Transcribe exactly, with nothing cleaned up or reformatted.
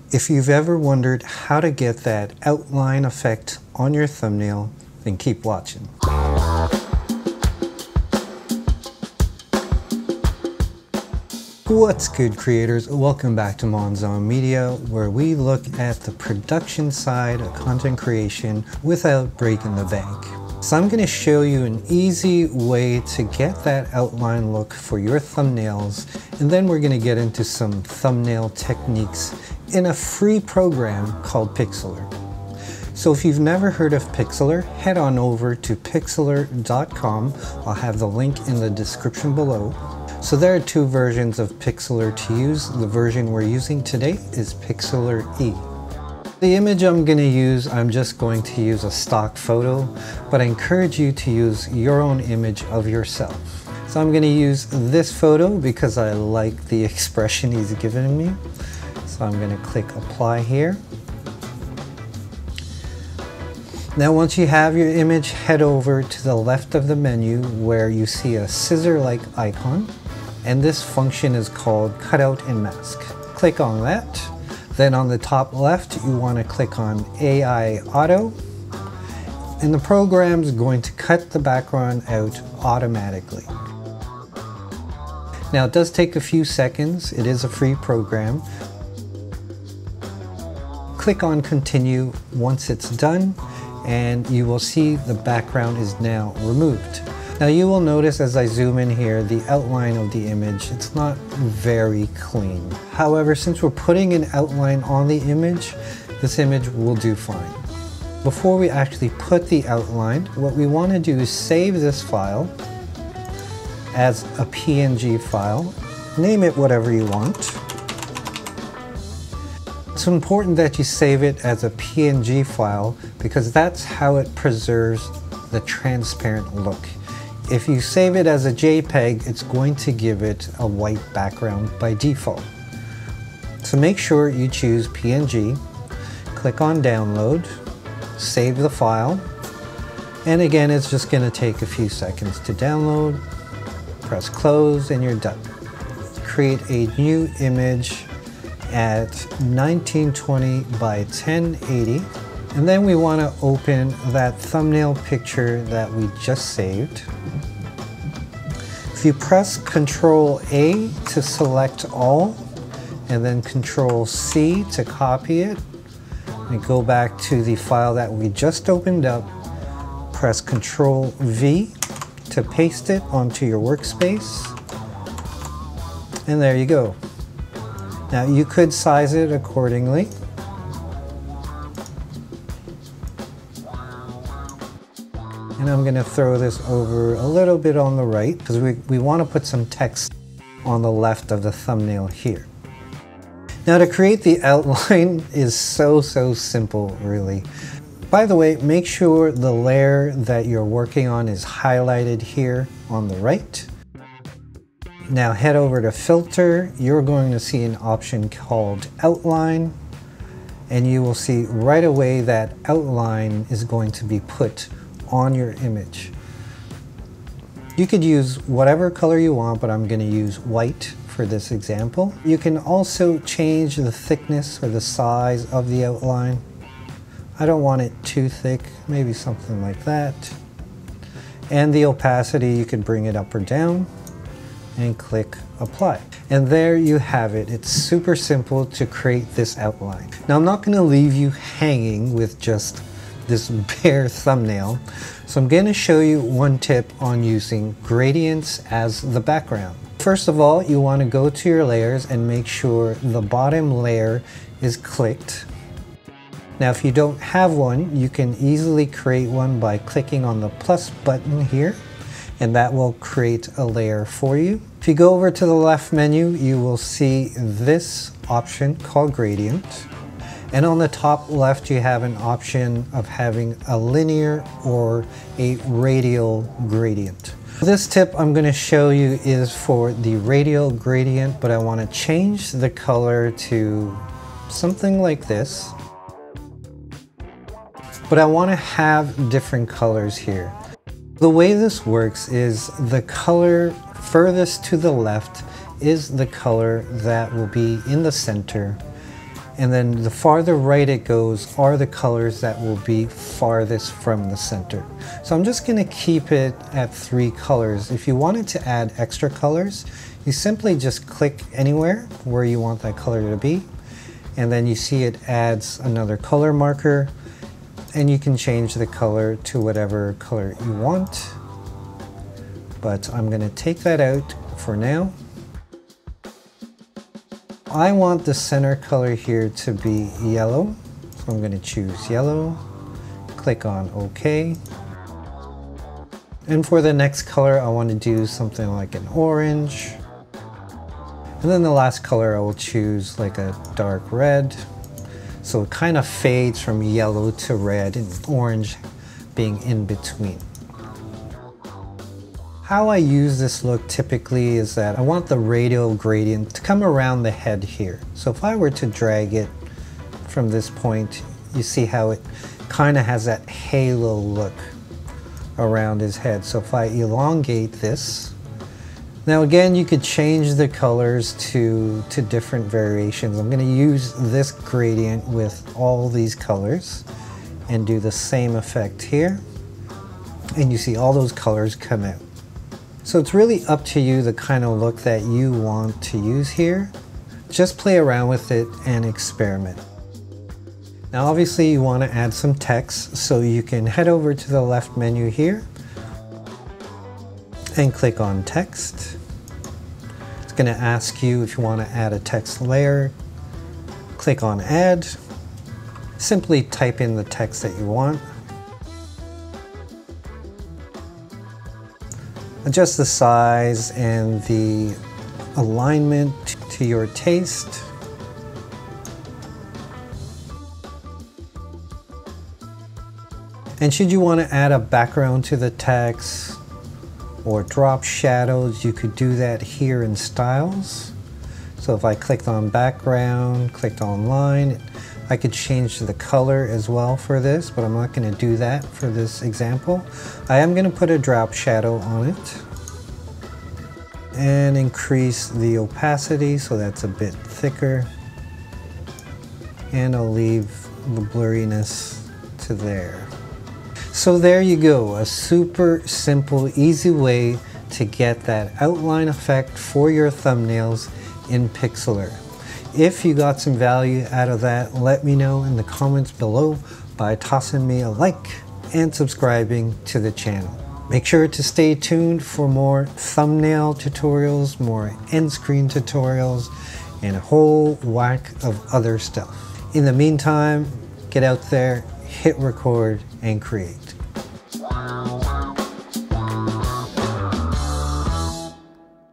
If you've ever wondered how to get that outline effect on your thumbnail, then keep watching. What's good, creators? Welcome back to Monzon Media, where we look at the production side of content creation without breaking the bank. So I'm going to show you an easy way to get that outline look for your thumbnails, and then we're going to get into some thumbnail techniques in a free program called PIXLR. So if you've never heard of PIXLR, head on over to pixlr dot com. I'll have the link in the description below. So there are two versions of PIXLR to use. The version we're using today is PIXLR E. The image I'm going to use, I'm just going to use a stock photo, but I encourage you to use your own image of yourself. So I'm going to use this photo because I like the expression he's given me. So I'm going to click apply here. Now once you have your image, head over to the left of the menu where you see a scissor-like icon, and this function is called cutout and mask. Click on that. Then on the top left, you want to click on A I Auto, and the program's going to cut the background out automatically. Now it does take a few seconds. It is a free program. Click on continue once it's done, and you will see the background is now removed. Now you will notice as I zoom in here, the outline of the image, it's not very clean. However, since we're putting an outline on the image, this image will do fine. Before we actually put the outline, what we want to do is save this file as a P N G file. Name it whatever you want. It's important that you save it as a P N G file because that's how it preserves the transparent look. If you save it as a JPEG, it's going to give it a white background by default. So make sure you choose P N G, click on download, save the file, and again it's just going to take a few seconds to download. Press close and you're done. Create a new image at nineteen twenty by ten eighty, and then we want to open that thumbnail picture that we just saved. If you press control A to select all and then control C to copy it and go back to the file that we just opened up, press control V to paste it onto your workspace, and there you go. Now you could size it accordingly. And I'm going to throw this over a little bit on the right because we, we want to put some text on the left of the thumbnail here. Now to create the outline is so, so simple, really. By the way, make sure the layer that you're working on is highlighted here on the right. Now head over to filter. You're going to see an option called outline, and you will see right away that outline is going to be put on your image. You could use whatever color you want, but I'm going to use white for this example. You can also change the thickness or the size of the outline. I don't want it too thick, maybe something like that. And the opacity, you can bring it up or down and click apply. And there you have it. It's super simple to create this outline. Now I'm not going to leave you hanging with just this bare thumbnail, so I'm going to show you one tip on using gradients as the background. First of all, you want to go to your layers and make sure the bottom layer is clicked. Now if you don't have one, you can easily create one by clicking on the plus button here, and that will create a layer for you. If you go over to the left menu, you will see this option called gradient. And on the top left, you have an option of having a linear or a radial gradient. This tip I'm going to show you is for the radial gradient, but I want to change the color to something like this. But I want to have different colors here. The way this works is the color furthest to the left is the color that will be in the center, And then the farther right it goes are the colors that will be farthest from the center. So I'm just going to keep it at three colors. If you wanted to add extra colors, you simply just click anywhere where you want that color to be. And then you see it adds another color marker. And you can change the color to whatever color you want. But I'm going to take that out for now. I want the center color here to be yellow, so I'm going to choose yellow, click on OK. And for the next color, I want to do something like an orange. And then the last color, I will choose like a dark red. So it kind of fades from yellow to red and orange being in between. How I use this look typically is that I want the radial gradient to come around the head here. So if I were to drag it from this point, you see how it kind of has that halo look around his head. So if I elongate this, now again, you could change the colors to, to different variations. I'm going to use this gradient with all these colors and do the same effect here. And you see all those colors come out. So it's really up to you the kind of look that you want to use here. Just play around with it and experiment. Now obviously you want to add some text, so you can head over to the left menu here and click on text. It's going to ask you if you want to add a text layer. Click on add. Simply type in the text that you want. Adjust the size and the alignment to your taste. And should you want to add a background to the text or drop shadows, you could do that here in styles. So if I clicked on background, clicked on line, I could change the color as well for this, but I'm not going to do that for this example. I am going to put a drop shadow on it and increase the opacity so that's a bit thicker. And I'll leave the blurriness to there. So there you go, a super simple, easy way to get that outline effect for your thumbnails in PIXLR. If you got some value out of that, let me know in the comments below by tossing me a like and subscribing to the channel. Make sure to stay tuned for more thumbnail tutorials, more end screen tutorials, and a whole whack of other stuff. In the meantime, get out there, hit record, and create.